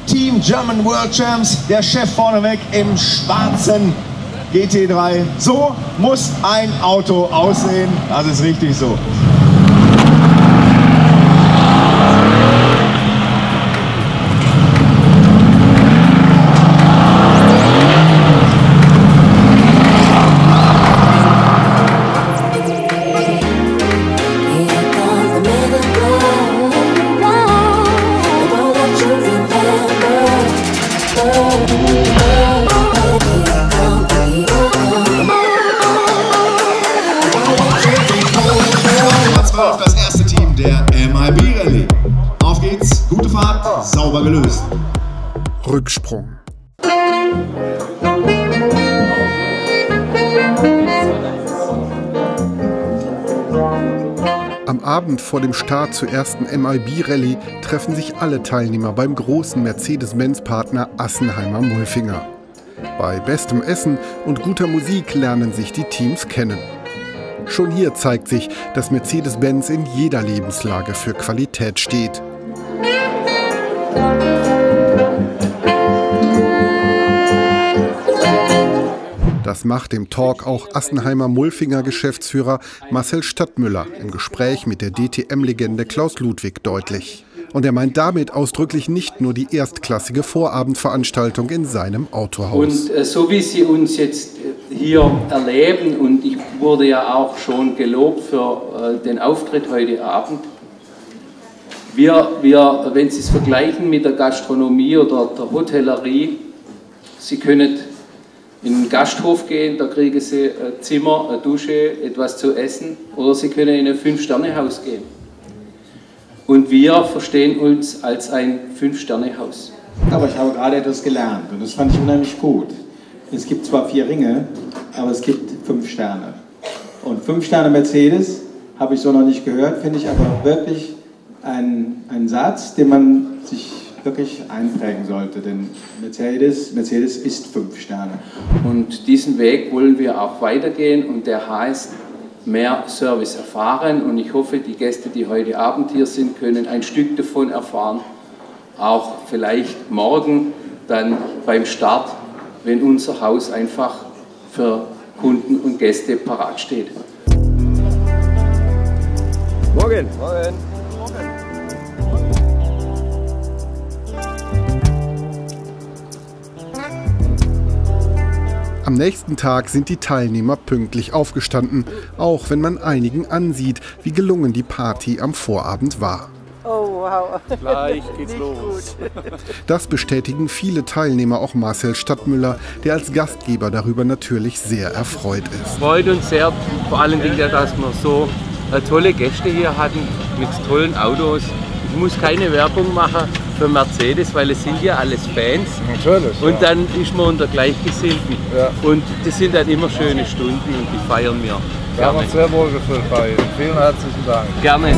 Team German World Champs, der Chef vorneweg im schwarzen GT3. So muss ein Auto aussehen, das ist richtig so. Das erste Team der MIB Rallye. Auf geht's, gute Fahrt, sauber gelöst. Rücksprung. Am Abend vor dem Start zur ersten MIB Rallye treffen sich alle Teilnehmer beim großen Mercedes-Benz-Partner Assenheimer-Mulfinger. Bei bestem Essen und guter Musik lernen sich die Teams kennen. Schon hier zeigt sich, dass Mercedes-Benz in jeder Lebenslage für Qualität steht. Das macht im Talk auch Assenheimer-Mulfinger Geschäftsführer Marcel Stadtmüller im Gespräch mit der DTM-Legende Klaus Ludwig deutlich. Und er meint damit ausdrücklich nicht nur die erstklassige Vorabendveranstaltung in seinem Autohaus. Und so wie Sie uns jetzt hier erleben, und ich wurde ja auch schon gelobt für den Auftritt heute Abend, wenn Sie es vergleichen mit der Gastronomie oder der Hotellerie, Sie können in einen Gasthof gehen, da kriegen Sie ein Zimmer, eine Dusche, etwas zu essen, oder Sie können in ein 5-Sterne-Haus gehen. Und wir verstehen uns als ein 5-Sterne-Haus. Aber ich habe gerade etwas gelernt und das fand ich unheimlich gut. Es gibt zwar 4 Ringe, aber es gibt 5 Sterne. Und 5 Sterne Mercedes habe ich so noch nicht gehört, finde ich aber wirklich ein Satz, den man sich wirklich einprägen sollte. Denn Mercedes ist 5 Sterne. Und diesen Weg wollen wir auch weitergehen und der heißt, mehr Service erfahren, und ich hoffe, die Gäste, die heute Abend hier sind, können ein Stück davon erfahren, auch vielleicht morgen dann beim Start, wenn unser Haus einfach für Kunden und Gäste parat steht. Morgen! Morgen! Am nächsten Tag sind die Teilnehmer pünktlich aufgestanden, auch wenn man einigen ansieht, wie gelungen die Party am Vorabend war. Oh wow, gleich geht's los. Das bestätigen viele Teilnehmer, auch Marcel Stadtmüller, der als Gastgeber darüber natürlich sehr erfreut ist. Freut uns sehr, vor allen Dingen, dass wir so tolle Gäste hier hatten mit tollen Autos. Ich muss keine Werbung machen für Mercedes, weil es sind ja alles Fans. Natürlich. Und dann ist man unter Gleichgesinnten. Ja. Und das sind dann immer schöne Stunden und die feiern wir. Wir haben uns sehr wohl gefühlt bei Ihnen. Vielen herzlichen Dank. Gerne.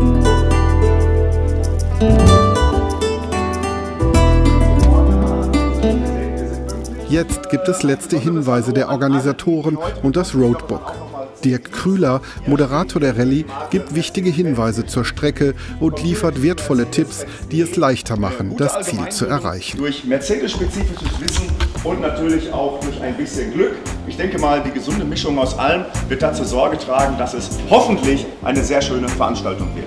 Jetzt gibt es letzte Hinweise der Organisatoren und das Roadbook. Dirk Krüler, Moderator der Rallye, gibt wichtige Hinweise zur Strecke und liefert wertvolle Tipps, die es leichter machen, das Ziel zu erreichen. Durch Mercedes-spezifisches Wissen und natürlich auch durch ein bisschen Glück. Ich denke mal, die gesunde Mischung aus allem wird dazu Sorge tragen, dass es hoffentlich eine sehr schöne Veranstaltung wird.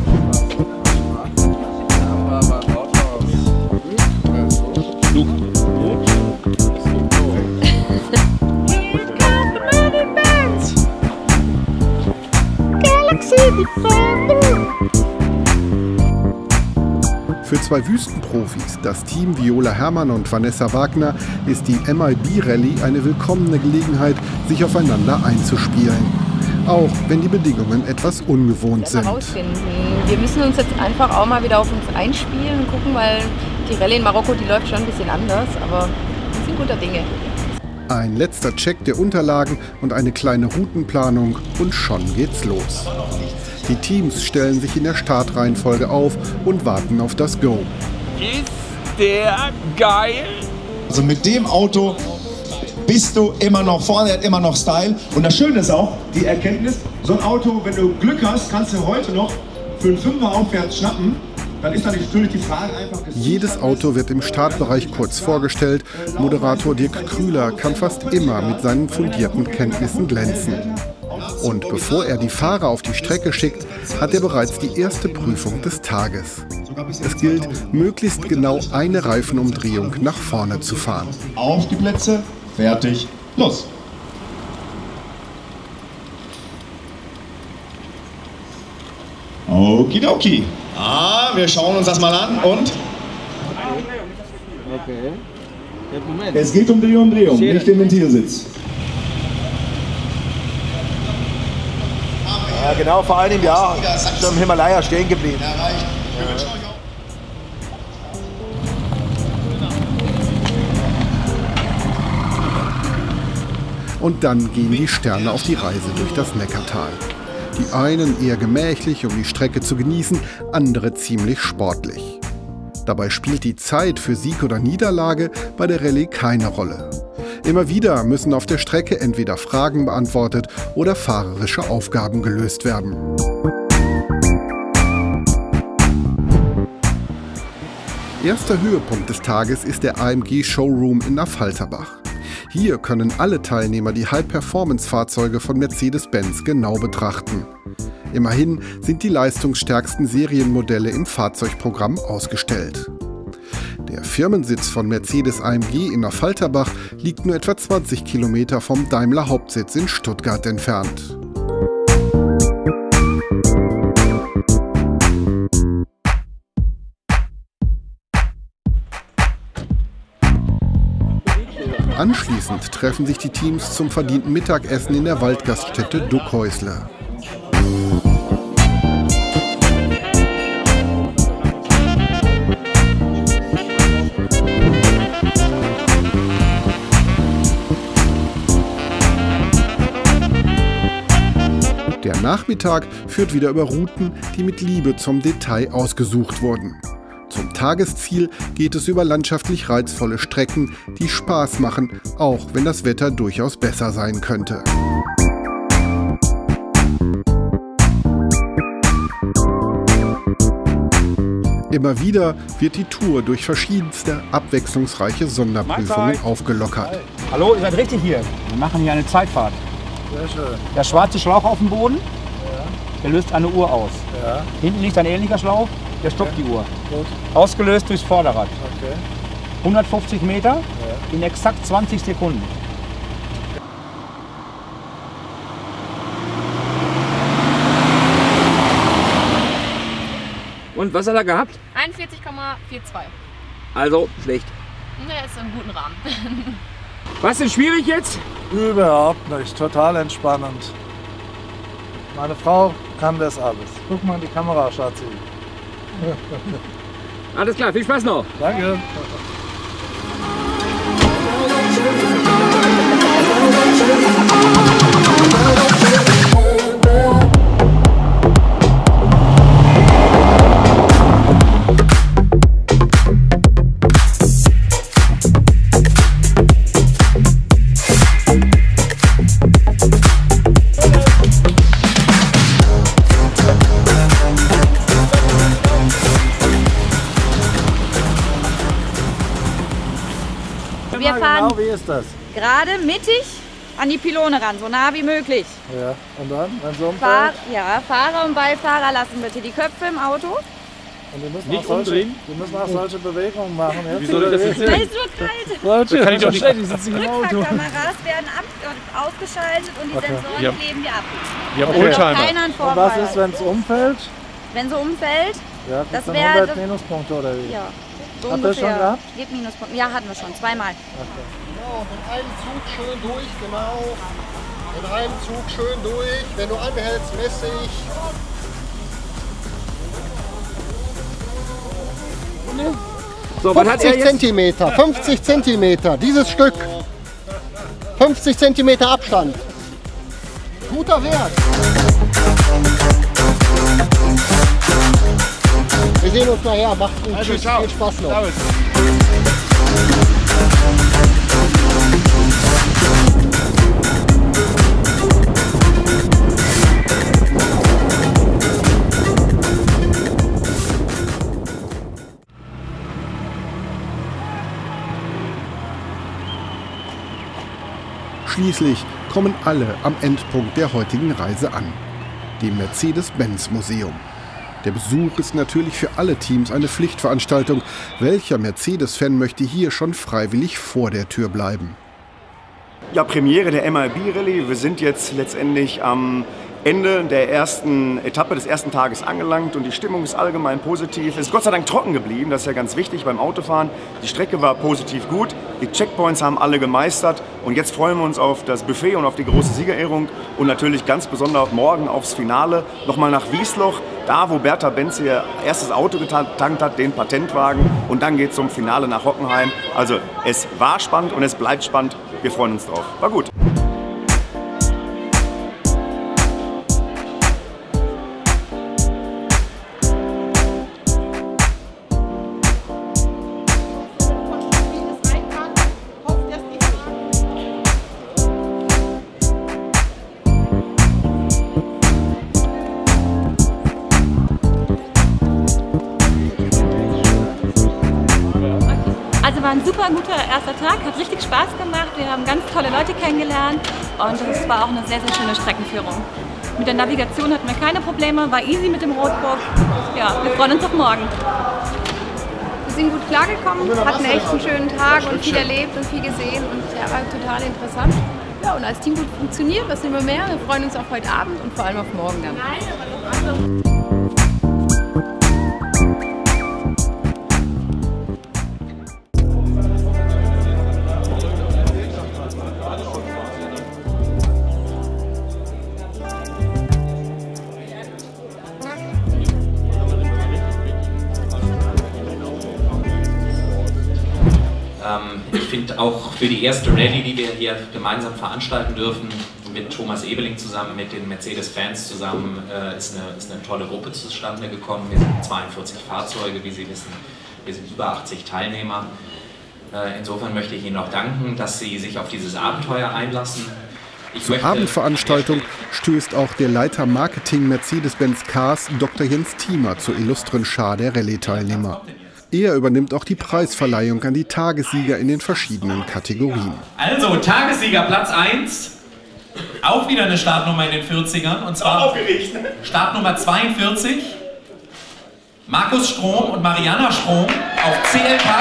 Für 2 Wüstenprofis, das Team Viola Herrmann und Vanessa Wagner, ist die MIB Rallye eine willkommene Gelegenheit, sich aufeinander einzuspielen. Auch wenn die Bedingungen etwas ungewohnt sind. Wir müssen uns jetzt einfach auch mal wieder auf uns einspielen und gucken, weil die Rallye in Marokko, die läuft schon ein bisschen anders, aber wir sind guter Dinge. Ein letzter Check der Unterlagen und eine kleine Routenplanung und schon geht's los. Die Teams stellen sich in der Startreihenfolge auf und warten auf das Go. Ist der geil? Also mit dem Auto bist du immer noch vorne, er hat immer noch Style. Und das Schöne ist auch, die Erkenntnis, so ein Auto, wenn du Glück hast, kannst du heute noch für einen 5er aufwärts schnappen. dann ist natürlich die Frage einfach... Jedes Auto wird im Startbereich kurz vorgestellt. Moderator Dirk Krüler kann fast immer mit seinen fundierten Kenntnissen glänzen. Und bevor er die Fahrer auf die Strecke schickt, hat er bereits die erste Prüfung des Tages. Es gilt, möglichst genau eine Reifenumdrehung nach vorne zu fahren. Auf die Plätze, fertig, los! Okidoki. Wir schauen uns das mal an und... Okay. Es geht um die Umdrehung, nicht den Ventilsitz. Ja, genau, vor allem ja, schon im Himalaya stehen geblieben. Und dann gehen die Sterne auf die Reise durch das Neckartal. Die einen eher gemächlich, um die Strecke zu genießen, andere ziemlich sportlich. Dabei spielt die Zeit für Sieg oder Niederlage bei der Rallye keine Rolle. Immer wieder müssen auf der Strecke entweder Fragen beantwortet oder fahrerische Aufgaben gelöst werden. Erster Höhepunkt des Tages ist der AMG Showroom in Affalterbach. Hier können alle Teilnehmer die High-Performance-Fahrzeuge von Mercedes-Benz genau betrachten. Immerhin sind die leistungsstärksten Serienmodelle im Fahrzeugprogramm ausgestellt. Der Firmensitz von Mercedes-AMG in Affalterbach liegt nur etwa 20 Kilometer vom Daimler-Hauptsitz in Stuttgart entfernt. Anschließend treffen sich die Teams zum verdienten Mittagessen in der Waldgaststätte Duckhäusle. Der Nachmittag führt wieder über Routen, die mit Liebe zum Detail ausgesucht wurden. Zum Tagesziel geht es über landschaftlich reizvolle Strecken, die Spaß machen, auch wenn das Wetter durchaus besser sein könnte. Immer wieder wird die Tour durch verschiedenste abwechslungsreiche Sonderprüfungen aufgelockert. Hallo, ihr seid richtig hier. Wir machen hier eine Zeitfahrt. Sehr schön. Der schwarze Schlauch auf dem Boden, Ja. der löst eine Uhr aus. Ja. Hinten liegt ein ähnlicher Schlauch, der stoppt die Uhr. Gut. Ausgelöst durchs Vorderrad. Okay. 150 Meter in exakt 20 Sekunden. Und was hat er gehabt? 41,42. Also schlecht. Der ist im guten Rahmen. Was ist schwierig jetzt? Überhaupt nicht, total entspannend. Meine Frau kann das alles. Guck mal in die Kamera, Schatzi. Alles klar, viel Spaß noch. Danke. Wir fahren Genau, wie ist das? gerade mittig an die Pylone ran, so nah wie möglich. Ja, und dann, wenn so umfällt? Fahrer und Beifahrer lassen bitte die Köpfe im Auto. Und die müssen Nicht auch solche, umdrehen? die müssen auch solche Bewegungen machen. Jetzt Wie soll ich das jetzt Da sehen? ist nur kalt. Solche, kann ich doch nicht. Die sitzen im Auto. Rückfahrkameras werden ausgeschaltet und die Sensoren Ja. kleben wir ab. Wir haben Damit auch Oldtimer. keiner einen Und Vorfall was ist, wenn es umfällt? Wenn so umfällt, Ja, Das das dann wäre 100 das- Minuspunkte oder wie? ja, so Habt ihr ungefähr. schon gehabt? Gibt Minuspunkte. Ja, hatten wir schon, zweimal. Genau, mit einem Zug schön durch, genau. Mit einem Zug schön durch. Wenn du anhältst, messe ich. So, was hat er 50 jetzt? Zentimeter, 50 Zentimeter, dieses Stück. 50 Zentimeter Abstand. Guter Wert. Wir sehen uns nachher. Macht's gut. Also, Tschüss. ciao. Viel Spaß noch. Servus. Schließlich kommen alle am Endpunkt der heutigen Reise an, dem Mercedes-Benz-Museum. Der Besuch ist natürlich für alle Teams eine Pflichtveranstaltung. Welcher Mercedes-Fan möchte hier schon freiwillig vor der Tür bleiben? Ja, Premiere der MIB Rallye. Wir sind jetzt letztendlich am Ende der ersten Etappe des ersten Tages angelangt und die Stimmung ist allgemein positiv. Es ist Gott sei Dank trocken geblieben, das ist ja ganz wichtig beim Autofahren. Die Strecke war positiv gut, die Checkpoints haben alle gemeistert und jetzt freuen wir uns auf das Buffet und auf die große Siegerehrung und natürlich ganz besonders morgen aufs Finale. Nochmal nach Wiesloch, da wo Bertha Benz ihr erstes Auto getankt hat, den Patentwagen, und dann geht es zum Finale nach Hockenheim. Also es war spannend und es bleibt spannend, wir freuen uns drauf. War gut. Also war ein super guter erster Tag, hat richtig Spaß gemacht, wir haben ganz tolle Leute kennengelernt und es war auch eine sehr, sehr schöne Streckenführung. Mit der Navigation hatten wir keine Probleme, war easy mit dem Rotbook. Ja, wir freuen uns auf morgen. Wir sind gut klargekommen, hatten echt einen schönen Tag und viel erlebt und viel gesehen und ja, war total interessant. Ja, und als Team gut funktioniert, was sind wir mehr? Wir freuen uns auf heute Abend und vor allem auf morgen dann. Ich finde auch für die erste Rallye, die wir hier gemeinsam veranstalten dürfen, mit Thomas Ebeling zusammen, mit den Mercedes-Fans zusammen, ist eine tolle Gruppe zustande gekommen. Wir sind 42 Fahrzeuge, wie Sie wissen. Wir sind über 80 Teilnehmer. Insofern möchte ich Ihnen auch danken, dass Sie sich auf dieses Abenteuer einlassen. Zur Abendveranstaltung stößt auch der Leiter Marketing Mercedes-Benz Cars, Dr. Jens Thiemer, zur illustren Schar der Rallye-Teilnehmer. Er übernimmt auch die Preisverleihung an die Tagessieger in den verschiedenen Kategorien. Also, Tagessieger Platz 1, auch wieder eine Startnummer in den 40ern, und zwar Startnummer 42, Markus Strom und Mariana Strom auf CLK 200.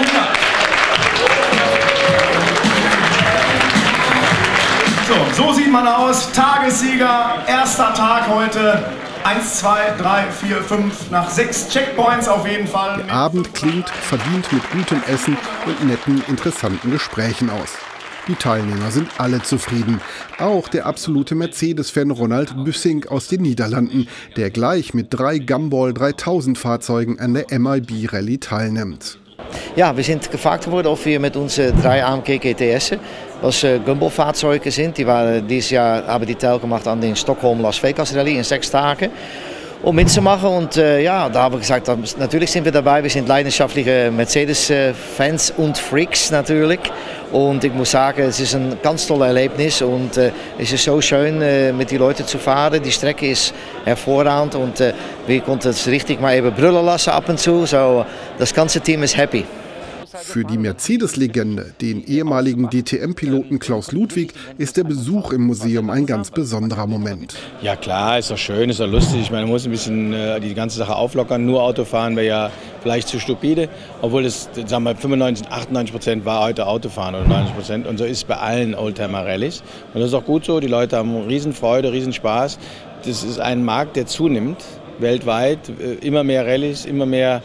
So sieht man aus, Tagessieger, erster Tag heute. 1, 2, 3, 4, 5, nach 6 Checkpoints auf jeden Fall. Der Abend klingt verdient mit gutem Essen und netten, interessanten Gesprächen aus. Die Teilnehmer sind alle zufrieden. Auch der absolute Mercedes-Fan Ronald Büssing aus den Niederlanden, der gleich mit 3 Gumball 3000 Fahrzeugen an der MIB Rallye teilnimmt. Ja, wir sind gefragt worden, ob wir mit unseren 3 AMG GTS'en, was Gumball-Fahrzeuge sind. Die waren dieses Jahr, haben die teilgemacht an den Stockholm-Las Vegas Rallye in 6 Tagen, um mitzumachen. Und ja, da haben wir gesagt, natürlich sind wir dabei. Wir sind leidenschaftliche Mercedes-Fans und Freaks natürlich. Und ich muss sagen, es ist ein ganz tolles Erlebnis und es ist so schön, mit den Leuten zu fahren. Die Strecke ist hervorragend und wir konnten es richtig mal eben brüllen lassen ab und zu. So, das ganze Team ist happy. Für die Mercedes-Legende, den ehemaligen DTM-Piloten Klaus Ludwig, ist der Besuch im Museum ein ganz besonderer Moment. Ja klar, ist doch schön, ist doch lustig. Ich meine, man muss ein bisschen die ganze Sache auflockern. Nur Autofahren wäre ja vielleicht zu stupide. Obwohl es, sagen wir, 95, 98% war heute Autofahren oder 90%. Und so ist es bei allen Oldtimer-Rallyes. Und das ist auch gut so. Die Leute haben Riesenfreude, Riesenspaß. Das ist ein Markt, der zunimmt. Weltweit, immer mehr Rallyes, immer mehr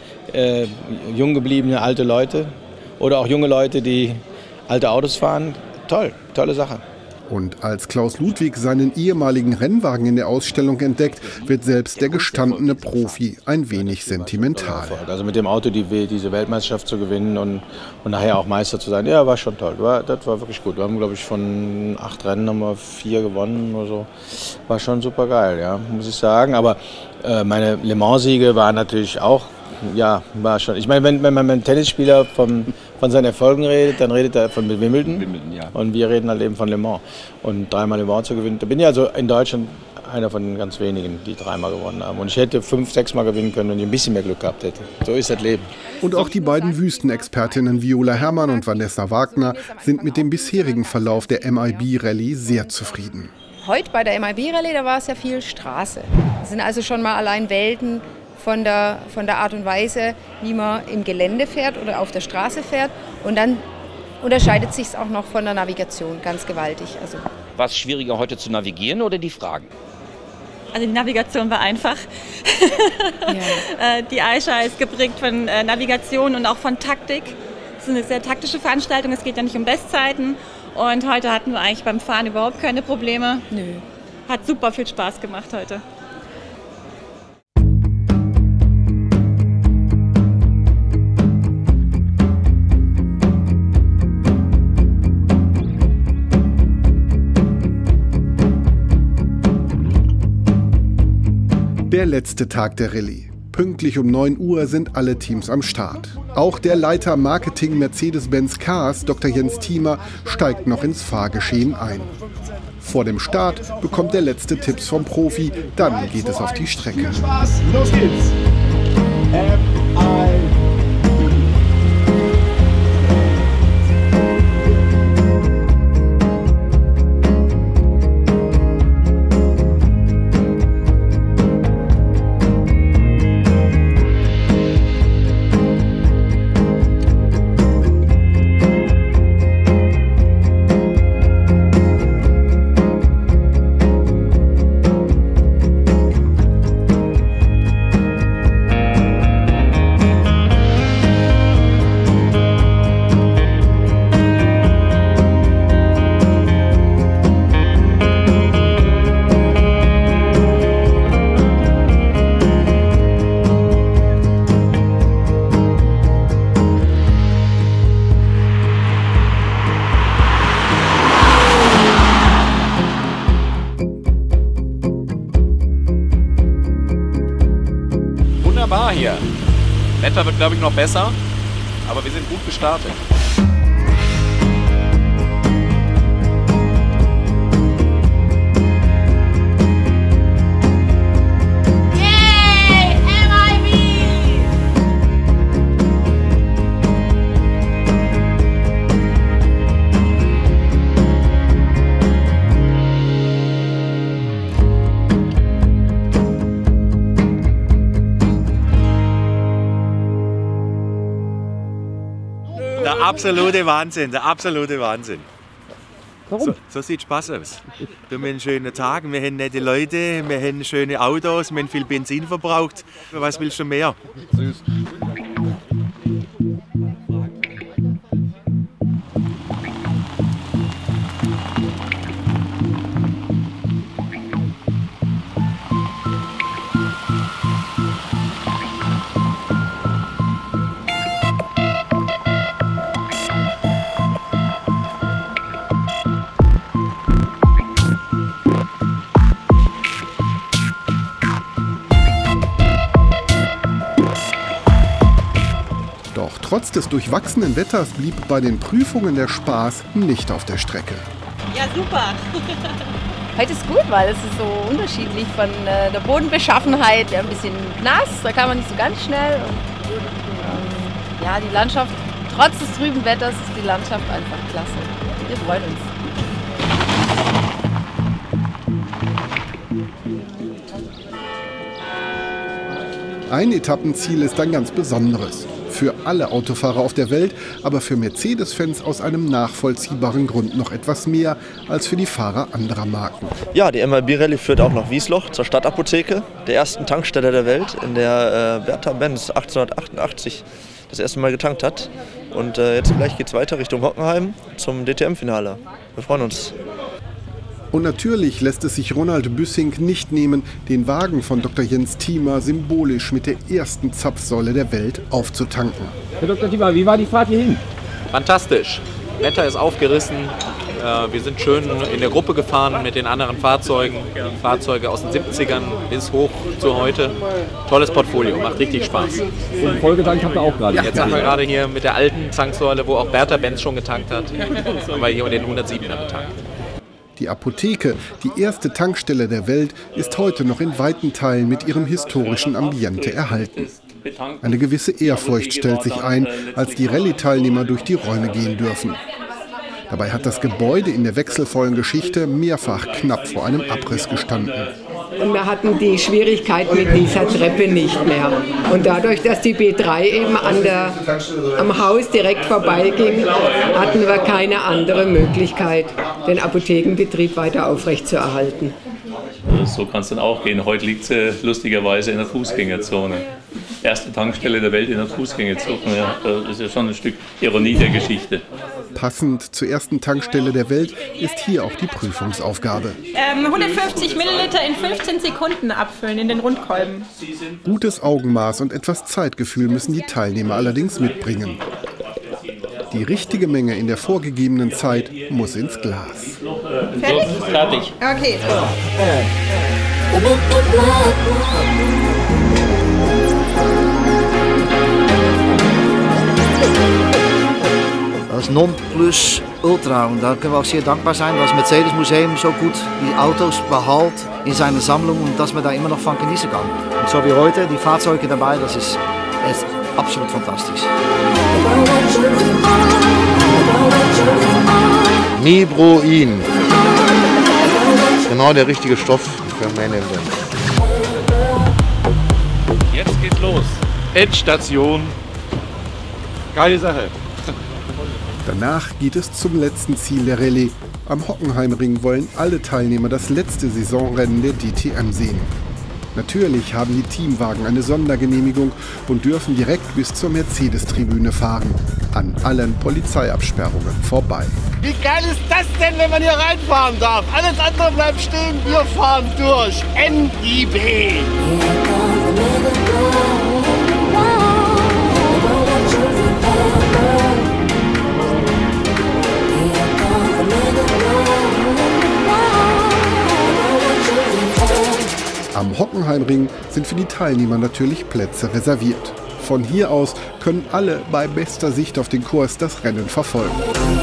jung gebliebene alte Leute oder auch junge Leute, die alte Autos fahren. Toll, tolle Sache. Und als Klaus Ludwig seinen ehemaligen Rennwagen in der Ausstellung entdeckt, wird selbst der gestandene Profi ein wenig sentimental. Also mit dem Auto diese Weltmeisterschaft zu gewinnen und nachher auch Meister zu sein, ja, war schon toll. Das war wirklich gut. Wir haben, glaube ich, von 8 Rennen haben wir 4 gewonnen oder so. War schon super geil, ja, muss ich sagen. Aber meine Le Mans-Siege waren natürlich auch, ja, war schon. Ich meine, wenn man mit einem Tennisspieler von seinen Erfolgen redet, dann redet er von Wimbledon. Ja. Und wir reden halt eben von Le Mans. Und 3-mal Le Mans zu gewinnen. Da bin ich also in Deutschland einer von den ganz wenigen, die 3-mal gewonnen haben. Und ich hätte 5-, 6-mal gewinnen können, wenn ich ein bisschen mehr Glück gehabt hätte. So ist das Leben. Und auch die beiden Wüstenexpertinnen Viola Herrmann und Vanessa Wagner sind mit dem bisherigen Verlauf der MIB Rallye sehr zufrieden. Heute bei der MIB Rallye, da war es ja viel Straße. Das sind also schon mal allein Welten von der Art und Weise, wie man im Gelände fährt oder auf der Straße fährt. Und dann unterscheidet sich es auch noch von der Navigation ganz gewaltig. Also war es schwieriger heute zu navigieren oder die Fragen? Also die Navigation war einfach. Ja. Die Aisha ist geprägt von Navigation und auch von Taktik. Es ist eine sehr taktische Veranstaltung, es geht ja nicht um Bestzeiten. Und heute hatten wir eigentlich beim Fahren überhaupt keine Probleme. Nö. Hat super viel Spaß gemacht heute. Der letzte Tag der Rallye. Pünktlich um 9 Uhr sind alle Teams am Start. Auch der Leiter Marketing Mercedes-Benz Cars, Dr. Jens Thiemer, steigt noch ins Fahrgeschehen ein. Vor dem Start bekommt der letzte Tipps vom Profi, dann geht es auf die Strecke. Viel Spaß, los geht's! Wunderbar hier. Wetter wird, glaube ich, noch besser, aber wir sind gut gestartet. Der absolute Wahnsinn, der absolute Wahnsinn. Warum? So sieht Spaß aus. Wir haben einen schönen Tag, wir haben nette Leute, wir haben schöne Autos, wir haben viel Benzin verbraucht. Was willst du mehr? Süß. Doch trotz des durchwachsenen Wetters blieb bei den Prüfungen der Spaß nicht auf der Strecke. Ja, super. Heute ist gut, weil es ist so unterschiedlich von der Bodenbeschaffenheit. Ja, ein bisschen nass, da kann man nicht so ganz schnell. Und, ja, die Landschaft, trotz des trüben Wetters, ist die Landschaft einfach klasse. Wir freuen uns. Ein Etappenziel ist ein ganz besonderes. Für alle Autofahrer auf der Welt, aber für Mercedes-Fans aus einem nachvollziehbaren Grund noch etwas mehr als für die Fahrer anderer Marken. Ja, die MIB Rallye führt auch nach Wiesloch zur Stadtapotheke, der ersten Tankstelle der Welt, in der Bertha Benz 1888 das erste Mal getankt hat. Und jetzt gleich geht es weiter Richtung Hockenheim zum DTM-Finale. Wir freuen uns. Und natürlich lässt es sich Ronald Büssing nicht nehmen, den Wagen von Dr. Jens Thiemer symbolisch mit der ersten Zapfsäule der Welt aufzutanken. Herr Dr. Thiemer, wie war die Fahrt hierhin? Fantastisch. Wetter ist aufgerissen. Wir sind schön in der Gruppe gefahren mit den anderen Fahrzeugen. Fahrzeuge aus den 70ern bis hoch zu heute. Tolles Portfolio, macht richtig Spaß. Und vollgetankt habt ihr auch gerade? Jetzt haben wir gerade hier mit der alten Tanksäule, wo auch Bertha Benz schon getankt hat, haben wir hier den 107er getankt. Die Apotheke, die erste Tankstelle der Welt, ist heute noch in weiten Teilen mit ihrem historischen Ambiente erhalten. Eine gewisse Ehrfurcht stellt sich ein, als die Rallye-Teilnehmer durch die Räume gehen dürfen. Dabei hat das Gebäude in der wechselvollen Geschichte mehrfach knapp vor einem Abriss gestanden. Und wir hatten die Schwierigkeit mit dieser Treppe nicht mehr. Und dadurch, dass die B3 eben am Haus direkt vorbeiging, hatten wir keine andere Möglichkeit, den Apothekenbetrieb weiter aufrechtzuerhalten. So kann es dann auch gehen. Heute liegt sie lustigerweise in der Fußgängerzone. Erste Tankstelle der Welt in der Fußgängerzone. Ja, das ist ja schon ein Stück Ironie der Geschichte. Passend zur ersten Tankstelle der Welt ist hier auch die Prüfungsaufgabe. 150 Milliliter in 15 Sekunden abfüllen in den Rundkolben. Gutes Augenmaß und etwas Zeitgefühl müssen die Teilnehmer allerdings mitbringen. Die richtige Menge in der vorgegebenen Zeit muss ins Glas. Fertig? Okay. Das Nonplusultra. Und da können wir auch sehr dankbar sein, dass das Mercedes-Museum so gut die Autos behält in seiner Sammlung und dass man da immer noch von genießen kann. Und so wie heute, die Fahrzeuge dabei, das ist absolut fantastisch. Nibroin. Genau der richtige Stoff für Männer. Jetzt geht's los. Endstation. Geile Sache. Danach geht es zum letzten Ziel der Rallye. Am Hockenheimring wollen alle Teilnehmer das letzte Saisonrennen der DTM sehen. Natürlich haben die Teamwagen eine Sondergenehmigung und dürfen direkt bis zur Mercedes-Tribüne fahren. An allen Polizeiabsperrungen vorbei. Wie geil ist das denn, wenn man hier reinfahren darf? Alles andere bleibt stehen, wir fahren durch. NIB! Am Hockenheimring sind für die Teilnehmer natürlich Plätze reserviert. Von hier aus können alle bei bester Sicht auf den Kurs das Rennen verfolgen.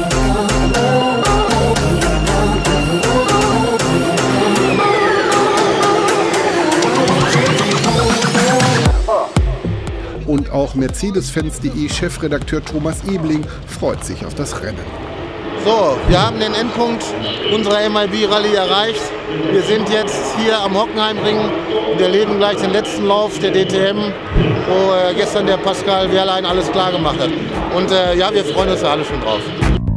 Und auch Mercedes-Fans.de Chefredakteur Thomas Ebeling freut sich auf das Rennen. So, wir haben den Endpunkt unserer MIB-Rallye erreicht. Wir sind jetzt hier am Hockenheimring und erleben gleich den letzten Lauf der DTM, wo gestern der Pascal Wehrlein alles klar gemacht hat. Und ja, wir freuen uns da alle schon drauf.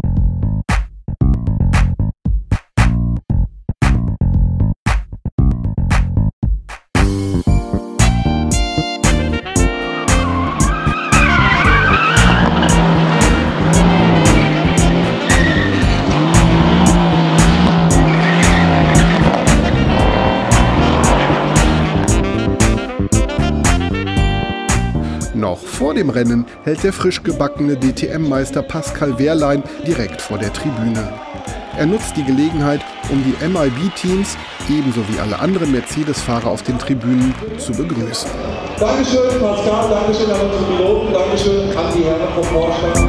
Noch vor dem Rennen hält der frisch gebackene DTM-Meister Pascal Wehrlein direkt vor der Tribüne. Er nutzt die Gelegenheit, um die MIB-Teams, ebenso wie alle anderen Mercedes-Fahrer auf den Tribünen, zu begrüßen. Dankeschön, Pascal, Dankeschön an unsere Piloten, Dankeschön an die Herren vom Vorstand.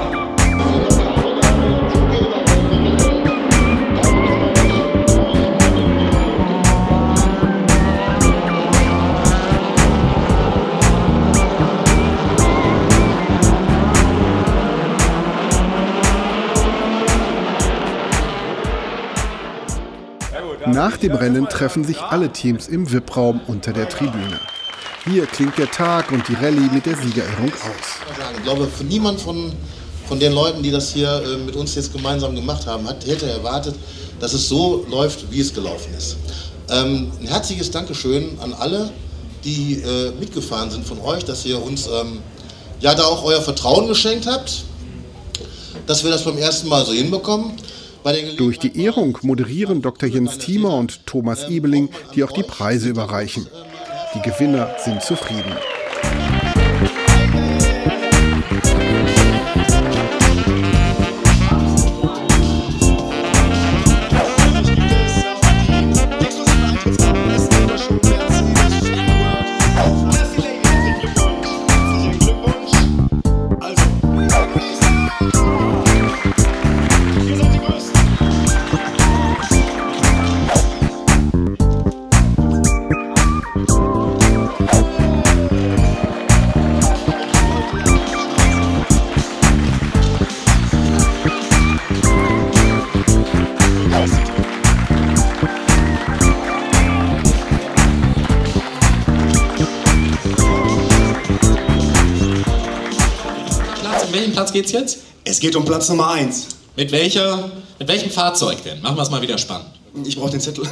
Nach dem Rennen treffen sich alle Teams im VIP-Raum unter der Tribüne. Hier klingt der Tag und die Rallye mit der Siegerehrung aus. Ich glaube, für niemand von den Leuten, die das hier mit uns jetzt gemeinsam gemacht haben, hätte erwartet, dass es so läuft, wie es gelaufen ist. Ein herzliches Dankeschön an alle, die mitgefahren sind von euch, dass ihr uns ja da auch euer Vertrauen geschenkt habt, dass wir das beim ersten Mal so hinbekommen. Durch die Ehrung moderieren Dr. Jens Thiemer und Thomas Ebeling, die auch die Preise überreichen. Die Gewinner sind zufrieden. Um welchen Platz geht's jetzt? Es geht um Platz Nummer 1. Mit welchem Fahrzeug denn? Machen wir es mal wieder spannend. Ich brauche den Zettel.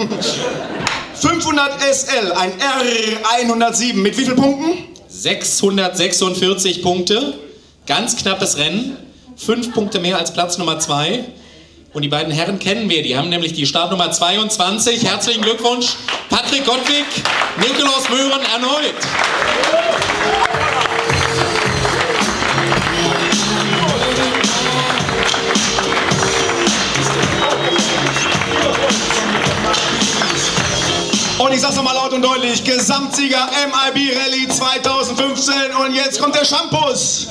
500 SL, ein R107. Mit wie vielen Punkten? 646 Punkte. Ganz knappes Rennen. 5 Punkte mehr als Platz Nummer 2. Und die beiden Herren kennen wir. Die haben nämlich die Startnummer 22. Herzlichen Glückwunsch, Patrick Gottwig, Nikolaus Möhren erneut. Und ich sag's nochmal laut und deutlich, Gesamtsieger MIB Rallye 2015 und jetzt kommt der Shampoos.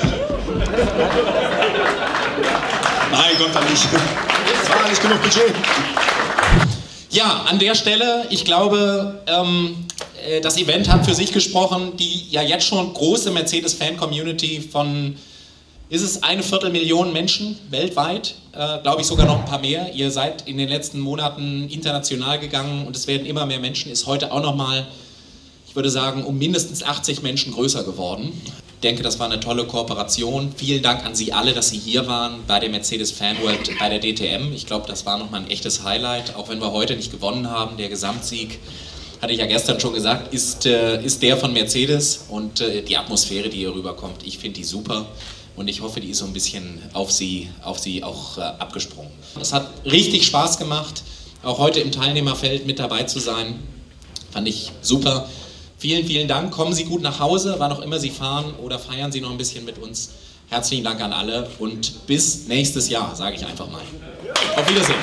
Nein, kommt da nicht. Das war nicht genug Budget. Ja, an der Stelle, ich glaube, das Event hat für sich gesprochen, die ja jetzt schon große Mercedes-Fan-Community von, ist es 250.000 Menschen weltweit, glaube ich sogar noch ein paar mehr. Ihr seid in den letzten Monaten international gegangen und es werden immer mehr Menschen, ist heute auch nochmal, ich würde sagen, um mindestens 80 Menschen größer geworden. Ich denke, das war eine tolle Kooperation. Vielen Dank an Sie alle, dass Sie hier waren bei der Mercedes Fan World, bei der DTM. Ich glaube, das war nochmal ein echtes Highlight, auch wenn wir heute nicht gewonnen haben. Der Gesamtsieg, hatte ich ja gestern schon gesagt, ist der von Mercedes und die Atmosphäre, die hier rüberkommt, ich finde die super. Und ich hoffe, die ist so ein bisschen auf Sie auch abgesprungen. Es hat richtig Spaß gemacht, auch heute im Teilnehmerfeld mit dabei zu sein. Fand ich super. Vielen, vielen Dank. Kommen Sie gut nach Hause, wann auch immer Sie fahren, oder feiern Sie noch ein bisschen mit uns. Herzlichen Dank an alle und bis nächstes Jahr, sage ich einfach mal. Auf Wiedersehen.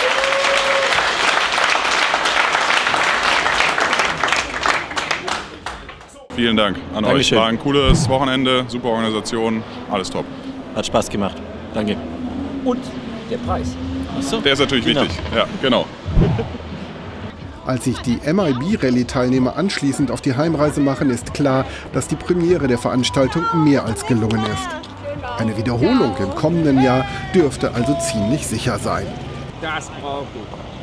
Vielen Dank an euch. War ein cooles Wochenende, super Organisation, alles top. Hat Spaß gemacht. Danke. Und der Preis. Achso. Der ist natürlich wichtig. Ja, genau. Als sich die MIB-Rallye-Teilnehmer anschließend auf die Heimreise machen, ist klar, dass die Premiere der Veranstaltung mehr als gelungen ist. Eine Wiederholung im kommenden Jahr dürfte also ziemlich sicher sein. Das braucht gut.